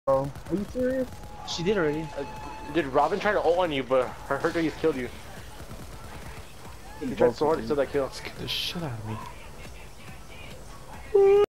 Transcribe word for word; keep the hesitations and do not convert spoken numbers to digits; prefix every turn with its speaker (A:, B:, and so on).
A: Are you serious?
B: She did already.
C: Uh, did Robin try to ult on you, but her Hercules killed you? He tried so hard to steal that kill.
D: Let's get the shit out of me.